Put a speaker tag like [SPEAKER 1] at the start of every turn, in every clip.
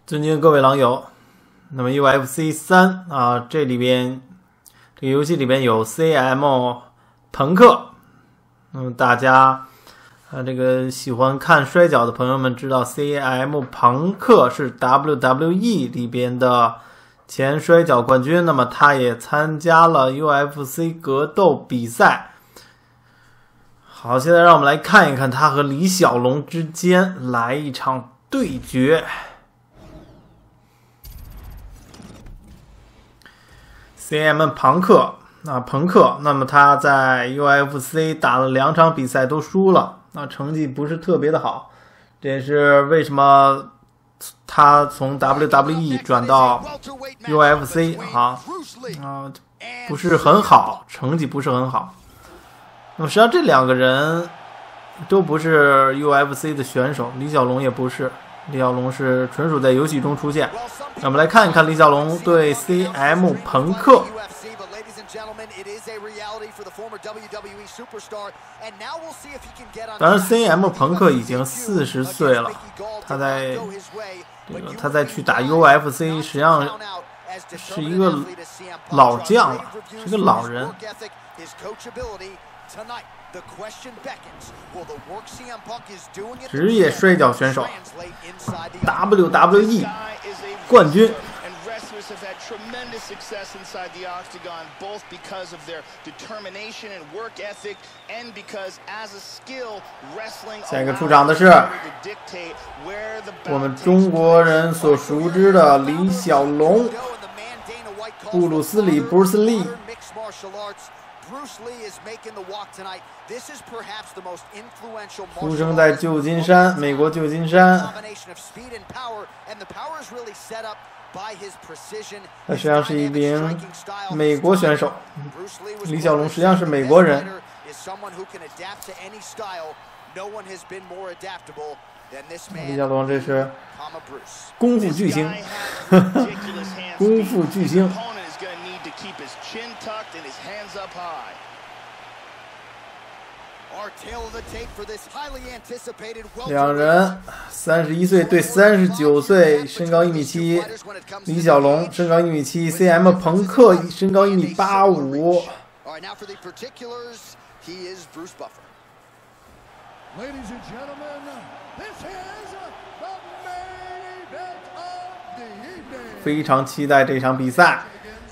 [SPEAKER 1] 尊敬各位狼友，那么 UFC 3啊，这个游戏里边有 CM 朋克。大家这个喜欢看摔跤的朋友们知道 CM 朋克是 WWE 里边的前摔跤冠军，那么他也参加了 UFC 格斗比赛。好，现在让我们来看一看他和李小龙之间来一场对决。CM 朋克那么他在 UFC 打了2场比赛都输了，成绩不是特别的好，这也是为什么他从 WWE 转到 UFC 不是很好，成绩不是很好。那么实际上这2个人都不是 UFC 的选手，李小龙也不是，李小龙是纯属在游戏中出现。那我们来看一看李小龙对 CM 朋克。当然 CM 朋克已经40岁了，他在去打 UFC 实际上是一个老将了，是个老人。职业摔跤选手 WWE 冠军。
[SPEAKER 2] Have had tremendous success inside the octagon, both because of their determination and work ethic, and because as a skill, wrestling
[SPEAKER 1] 下一个出场的是我们中国人所熟知的李小龙，布鲁斯李 Bruce Lee。出生在旧金山，美国旧金山。他实际上是一名美国选手，李小龙实际上是美国人。李小龙这是功夫巨星，功夫巨星。两人31岁对39岁，身高1.7米，李小龙身高1.7米 ，CM 朋克身高1.85米。非常期待这场比赛。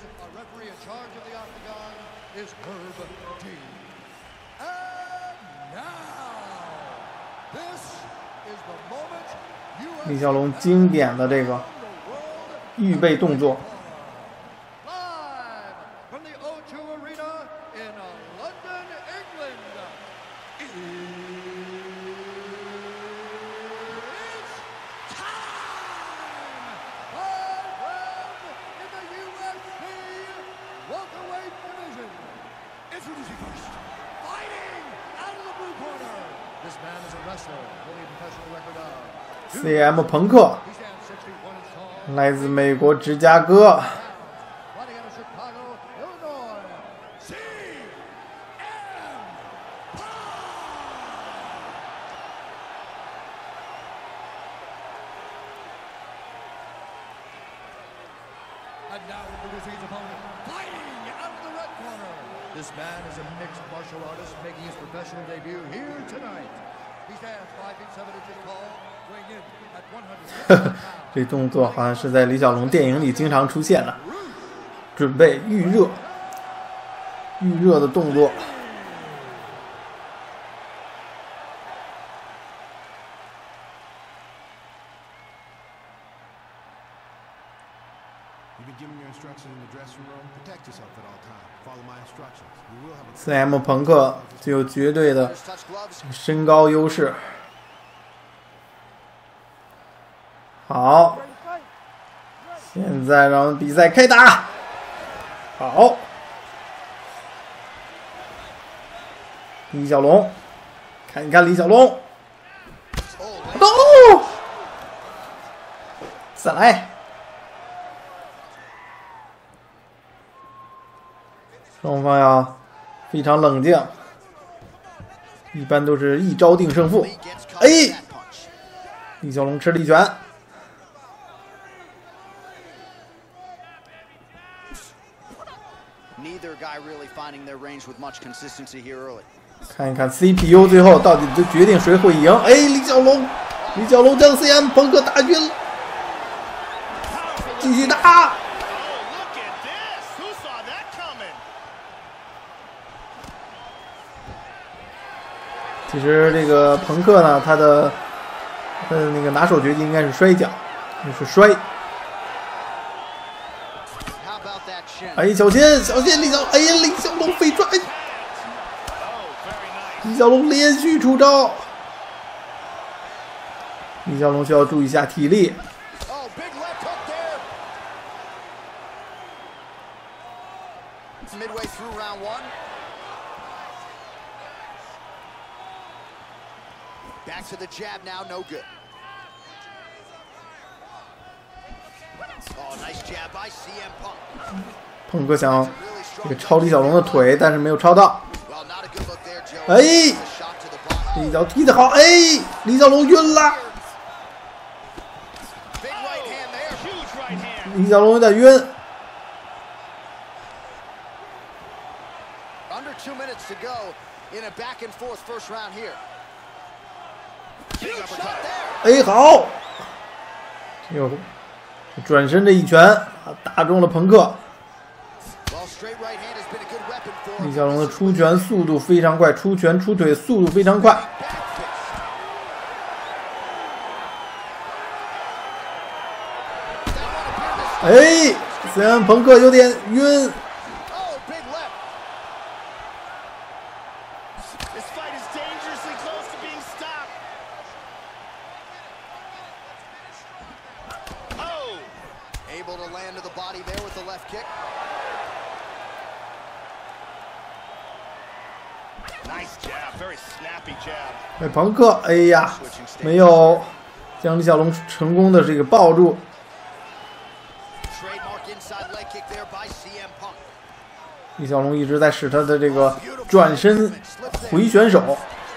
[SPEAKER 1] 李小龙经典的这个预备动作。CM 朋克来自美国芝加哥。
[SPEAKER 3] This man is a mixed martial artist making his professional debut here tonight. He stands 5 feet 7 inches tall, weighing in at 100 pounds.
[SPEAKER 1] 这动作好像是在李小龙电影里经常出现的，准备预热的动作。CM 朋克具有绝对的身高优势。好，现在让我们比赛开打。好，李小龙，看一看李小龙，哦，再来。双方呀非常冷静，一般都是一招定胜负。哎，李小龙吃了一拳，
[SPEAKER 4] neither guy really finding their range with much consistency here early.
[SPEAKER 1] 看一看 CPU 最后到底就决定谁会赢。哎，李小龙将 CM 朋克打晕了，继续打。其实这个朋克呢，他的那个拿手绝技应该是摔跤，就是摔。哎，小心李小龙飞踹，李小龙连续出招，李小龙需要注意一下体力。
[SPEAKER 4] Midway through round one. Back to the jab now, no good. Oh, nice jab by CM Punk.
[SPEAKER 1] 朋克想这个抄李小龙的腿，但是没有抄到。哎，这一脚踢得好，哎，李小龙晕了。李小龙有点晕。
[SPEAKER 4] Under 2 minutes to go in a back and forth first round here.
[SPEAKER 1] 哎，好，哟，转身这一拳打中了朋克。李小龙的出拳速度非常快，出拳出腿速度非常快。哎，虽然朋克有点晕。
[SPEAKER 4] Able to land to the body there with the left kick.
[SPEAKER 2] Nice jab, very snappy jab.
[SPEAKER 1] 哎，朋克，哎呀，没有将李小龙成功的这个抱住。李小龙一直在使他的这个转身回旋手。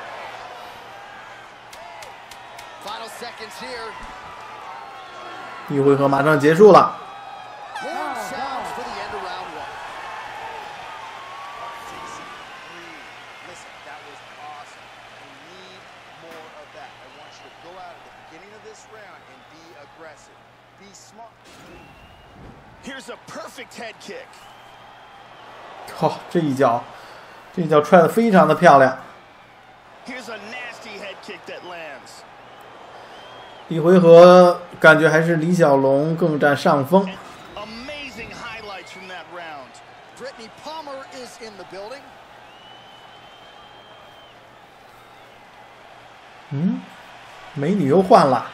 [SPEAKER 1] 一回合马上结束了。
[SPEAKER 2] Here's a perfect head kick.
[SPEAKER 1] 好，这一脚踹得非常的漂亮。
[SPEAKER 2] Here's a nasty head kick that lands.
[SPEAKER 1] 一回合感觉还是李小龙更占上风。
[SPEAKER 2] Amazing highlights from that round.
[SPEAKER 4] Brittany Palmer is in the building.
[SPEAKER 1] 美女又换了。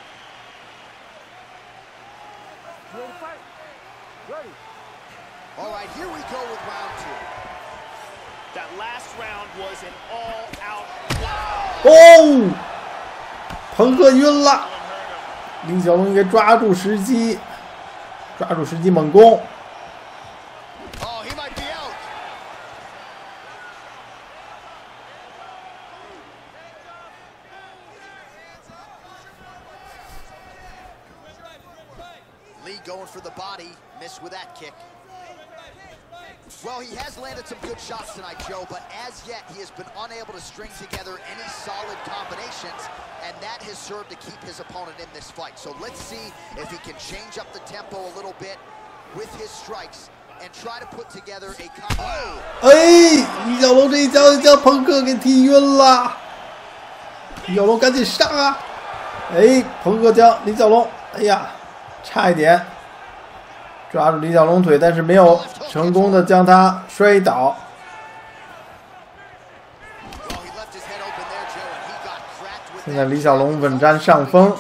[SPEAKER 4] All right, here we go with round two.
[SPEAKER 2] That last round was an all-out.
[SPEAKER 1] 哦，朋克晕了，李小龙应该抓住时机猛攻。
[SPEAKER 4] Oh, he might be out. Lee going for the body, missed with that kick. Well, he has landed some good shots tonight, Joe, but as yet he has been unable to string together any solid combinations, and that has served to keep his opponent in this fight. So let's see if he can change up the tempo a little bit with his strikes and try to put together a combo.
[SPEAKER 1] 哎，李小龙这一脚将朋克给踢晕了，李小龙赶紧上啊！哎，朋克将李小龙，哎呀，差一点抓住李小龙腿，但是没有成功的将他摔倒。现在李小龙稳占上风。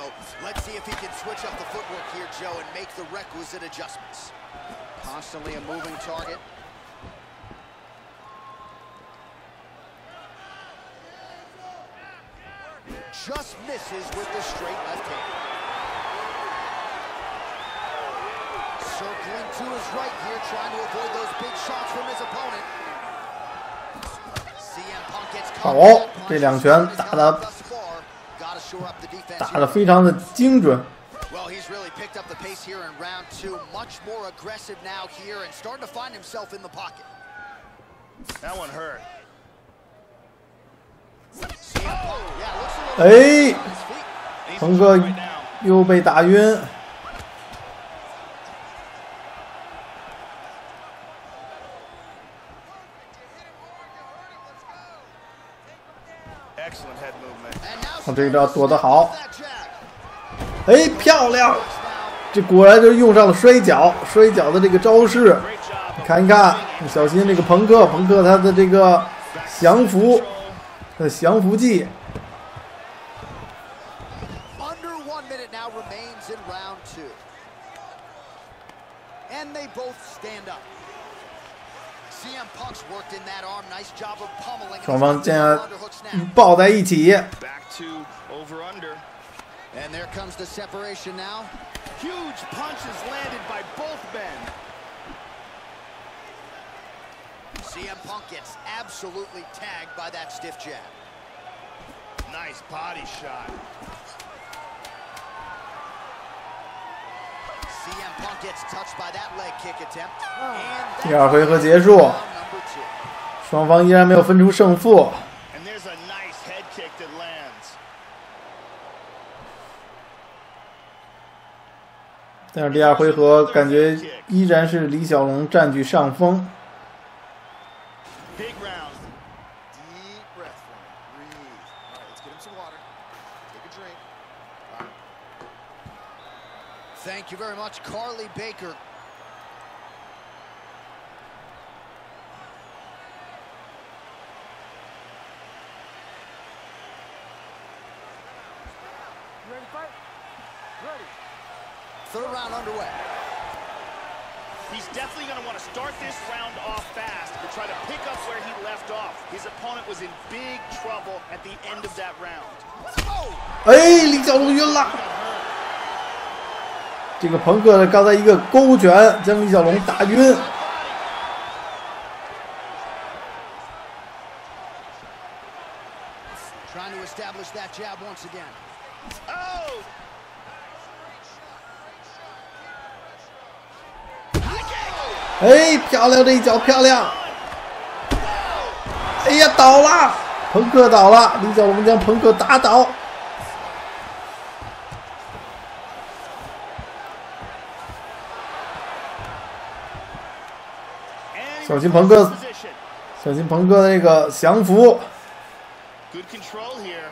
[SPEAKER 4] Just misses with the straight left hand. Circling to his right here, trying to avoid those big shots from his opponent. CM Punk gets caught.
[SPEAKER 1] 好，这两拳打得非常的精准。
[SPEAKER 4] Well, he's really picked up up the pace here in round 2. Much more aggressive now here and starting to find himself in the pocket.
[SPEAKER 2] That one hurt.
[SPEAKER 1] 哎，彭克又被打晕。 他这一招躲得好，哎，漂亮！这果然就用上了摔跤的这个招式。你看一看，小心这个朋克他的这个降服，他的降服技。
[SPEAKER 4] Under 1 minute now remains in round 2, and they both stand up. CM Punk's worked in that arm, nice job of pummeling.
[SPEAKER 1] 双方现在抱在一起。
[SPEAKER 2] Over under.
[SPEAKER 4] And there comes the separation now.
[SPEAKER 2] Huge punches landed by both men.
[SPEAKER 4] CM Punk gets absolutely tagged by that stiff jab.
[SPEAKER 2] Nice body shot.
[SPEAKER 4] CM Punk gets touched by that leg kick attempt.
[SPEAKER 1] 第2回合结束，双方依然没有分出胜负。
[SPEAKER 2] And there's a nice head kick that lands.
[SPEAKER 1] 但是第2回合感觉依然是李小龙占据上风。
[SPEAKER 2] Big round.
[SPEAKER 4] Deep breath for him. Breathe. All right, let's get him some water. Take a drink. All right. Thank you very much, Carly Baker.
[SPEAKER 3] You ready to fight? Ready.
[SPEAKER 4] Third round underway.
[SPEAKER 2] He's definitely going to want to start this round off fast to try to pick up where he left off. His opponent was in big trouble at the end of that round.
[SPEAKER 1] 哎，李小龙晕了。这个朋克刚才一个勾拳将李小龙打晕。
[SPEAKER 4] Trying to establish that jab once again.
[SPEAKER 2] Oh!
[SPEAKER 1] 哎，漂亮这一脚漂亮！哎呀，倒了，朋克倒了，李小龙将朋克打倒。小心朋克，小心朋克的那个降服。
[SPEAKER 2] Good control here.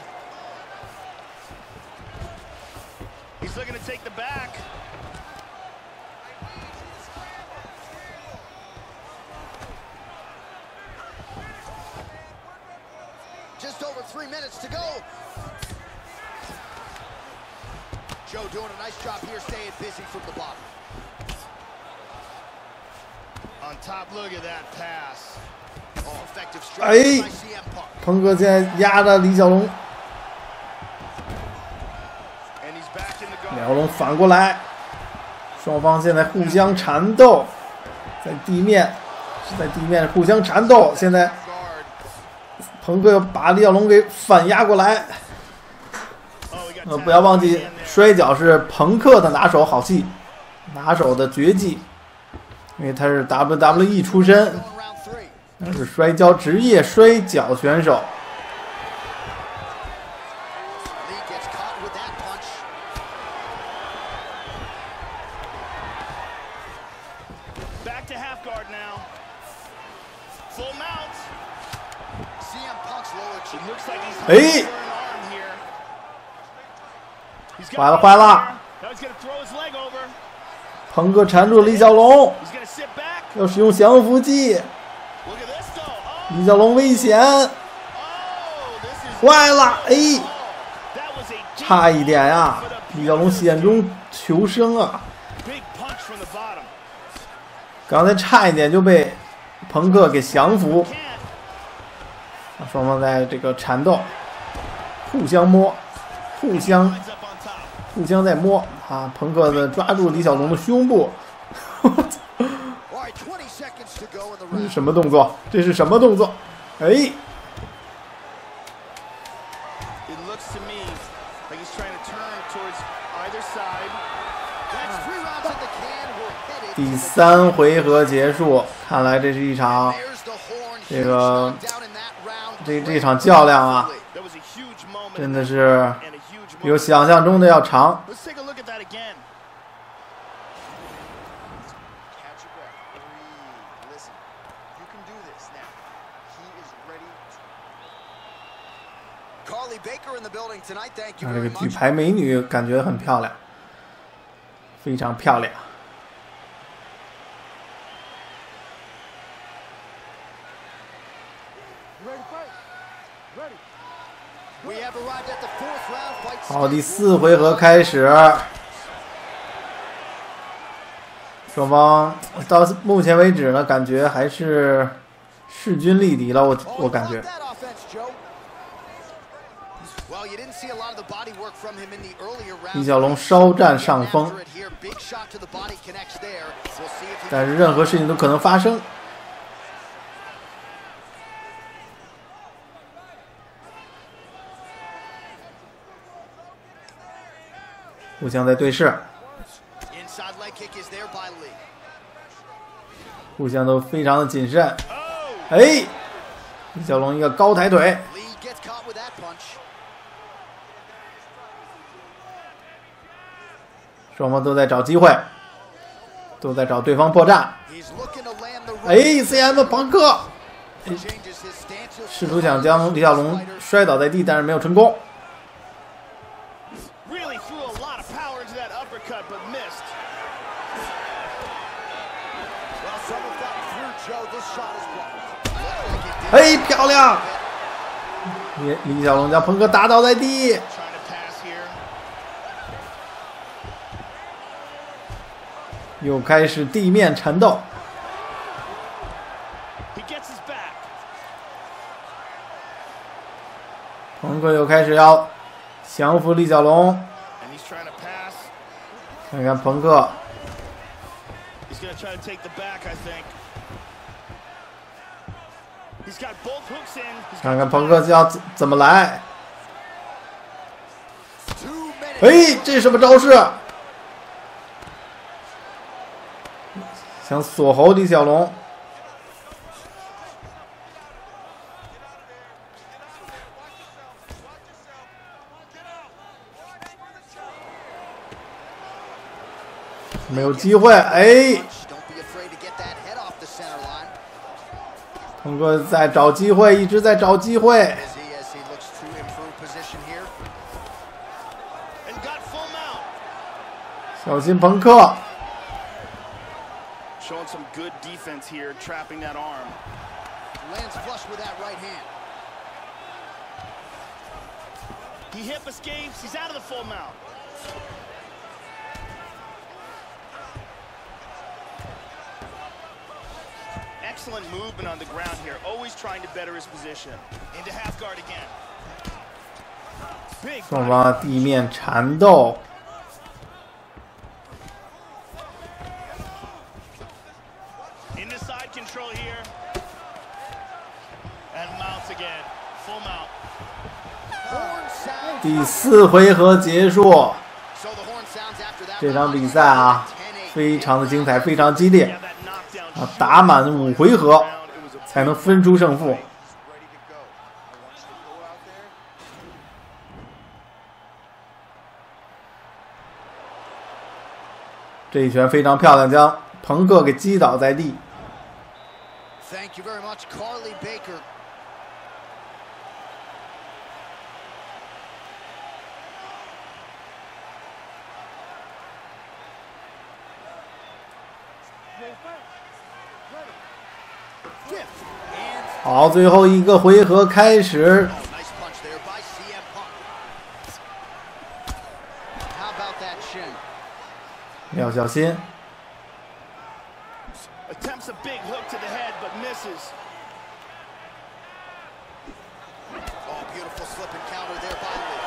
[SPEAKER 2] He's looking to take the back.
[SPEAKER 4] Just over 3 minutes to go. Joe doing a nice job here staying busy from the bottom.
[SPEAKER 2] On top, look at that pass.
[SPEAKER 4] Oh, effective
[SPEAKER 1] Hey.
[SPEAKER 4] strike by CM Punk.
[SPEAKER 1] 朋克现在压着李小龙，
[SPEAKER 2] And he's back in the
[SPEAKER 1] 李
[SPEAKER 2] guard.
[SPEAKER 1] 小龙反过来，双方现在互相缠斗，在地面互相缠斗。现在
[SPEAKER 4] Guard.
[SPEAKER 1] 朋克把李小龙给反压过来。
[SPEAKER 2] Oh, we got
[SPEAKER 1] 不要忘记
[SPEAKER 2] tapped in there.
[SPEAKER 1] 摔跤是朋克的拿手好戏，拿手的绝技，因为他是 WWE 出身，
[SPEAKER 4] Going round 3.
[SPEAKER 1] 他是摔跤职业摔跤选手。
[SPEAKER 4] Lee gets caught with that punch.
[SPEAKER 2] Back to half guard now. Full mount.
[SPEAKER 4] CM Punk's lower
[SPEAKER 2] It
[SPEAKER 4] cheek.
[SPEAKER 2] looks like he's
[SPEAKER 1] Hey.
[SPEAKER 2] for an arm here. He's
[SPEAKER 1] 坏了
[SPEAKER 2] got
[SPEAKER 1] 坏了，
[SPEAKER 2] Now he's gonna throw his leg over.
[SPEAKER 1] 朋克缠住李小龙，
[SPEAKER 2] He's gonna sit back.
[SPEAKER 1] 要使用降服技，
[SPEAKER 2] Look at this though. Oh,
[SPEAKER 1] 李小龙危险，
[SPEAKER 2] oh, this is
[SPEAKER 1] 坏了，哎，
[SPEAKER 2] that was a deep
[SPEAKER 1] 差一点呀、
[SPEAKER 2] for the
[SPEAKER 1] 李小龙险中求生啊，
[SPEAKER 2] big punch from the bottom.
[SPEAKER 1] 刚才差一点就被朋克给降服。
[SPEAKER 2] Can't.
[SPEAKER 1] 双方在这个缠斗，互相摸，互相
[SPEAKER 2] Lines up on top.
[SPEAKER 1] 互相在摸啊！朋克的抓住李小龙的胸部，
[SPEAKER 4] All right, 20 seconds to go in the
[SPEAKER 1] 这是
[SPEAKER 4] round.
[SPEAKER 1] 什么动作？这是什么动作？哎，
[SPEAKER 2] It looks to me like he's trying to turn towards either side.
[SPEAKER 1] 第3回合结束，看来这是一场这场较量啊，真的是比我想象中的要长。这个举牌美女感觉很漂亮，非常漂亮。好，第4回合开始，双方到目前为止呢，感觉还是势均力敌了。我感觉。李小龙稍占上风，但是任何事情都可能发生。互相在对视，互相都非常的谨慎。哎，李小龙一个高抬腿。双方都在找机会，都在找对方破绽。哎 ，CM 朋克，试图想将李小龙摔倒在地，但是没有成功。哎，漂亮！李小龙将朋克打倒在地。又开始地面缠斗，朋克又开始要降服李小龙，看看朋克，看看朋克要怎么来。哎，这是什么招式？想锁喉李小龙，没有机会。哎，朋克在找机会，一直在找机会。小心朋克。
[SPEAKER 2] Showing some good defense here, trapping that arm.
[SPEAKER 4] Lands flush with that right hand.
[SPEAKER 2] He hip escapes. He's out of the full mount. Excellent movement on the ground here. Always trying to better his position. Into half guard again.
[SPEAKER 1] 双方地面缠斗。
[SPEAKER 2] Control here and mounts again. Full mount.
[SPEAKER 1] 第4回合结束，这场比赛啊，非常的精彩，非常激烈啊！打满5回合才能分出胜负。这一拳非常漂亮，将朋克给击倒在地。
[SPEAKER 4] Thank you very much, Carly Baker.
[SPEAKER 1] 好，最后一个回合开始。要小心。
[SPEAKER 2] Attempts a big hook to the head, but misses.
[SPEAKER 4] Oh, beautiful slip and counter there by Lee.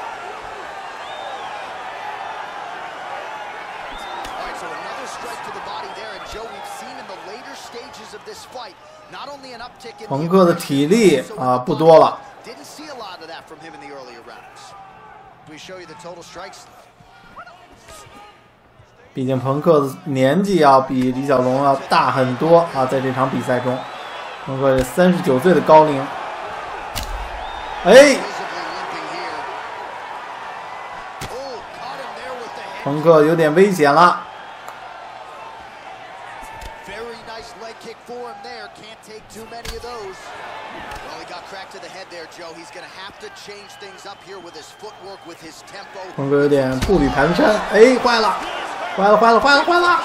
[SPEAKER 4] All right, so another strike to the body there, and Joe, we've seen in the later stages of this fight, not only an uptick in
[SPEAKER 1] 朋克的体力不多了。
[SPEAKER 4] Didn't see a lot of that from him in the earlier rounds. Do we show you the total strikes?
[SPEAKER 1] 毕竟朋克的年纪要比李小龙要大很多啊，在这场比赛中，朋克39岁的高龄。哎，朋克有点危险了。朋克有点步履蹒跚，哎，坏了，坏了，坏了，坏了，坏了！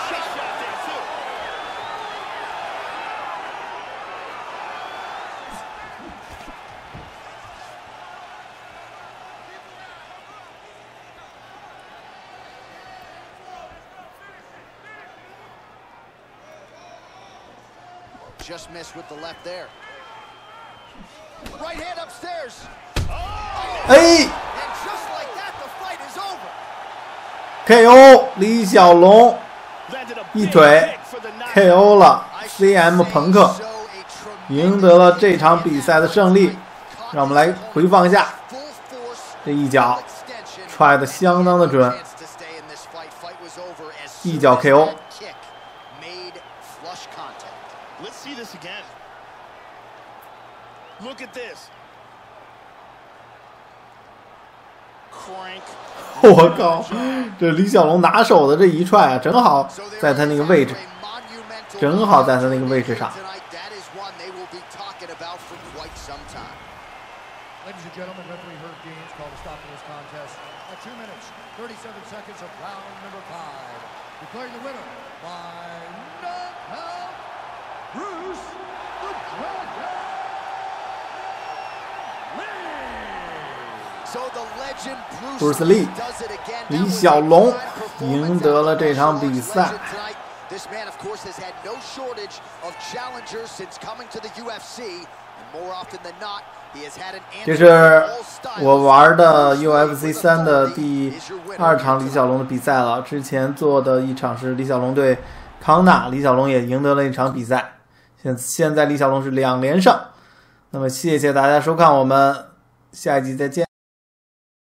[SPEAKER 4] Just missed with the left there. Right hand upstairs.
[SPEAKER 1] 哎
[SPEAKER 4] And just like that, the fight is over.
[SPEAKER 1] KO 李小龙一腿 KO 了 CM 朋克，赢得了这场比赛的胜利。让我们来回放一下，这一脚踹得相当的准，一脚 KO。
[SPEAKER 2] Let's see this again. Look at this. Crank.
[SPEAKER 1] 我靠，这李小龙拿手的这一踹啊，正好在他那个位置，正好在他那个位置上。
[SPEAKER 3] Ladies and gentlemen, referee Herb Deans called a stop to this contest at 2 minutes, 37 seconds of round number 5. Declaring the winner by knockout, Bruce the Dragon Lee. So the legend
[SPEAKER 1] Bruce Lee,
[SPEAKER 3] does it again.
[SPEAKER 1] 李小龙赢得了这场比赛。
[SPEAKER 4] This man, of course, has had no shortage of challengers since coming to the UFC, and more often than not, he has had an answer.
[SPEAKER 1] 这是我玩的 UFC 3的第2场李小龙的比赛了。之前做的一场是李小龙对康纳，李小龙也赢得了一场比赛。现在李小龙是2连胜。那么谢谢大家收看，我们下一集再见。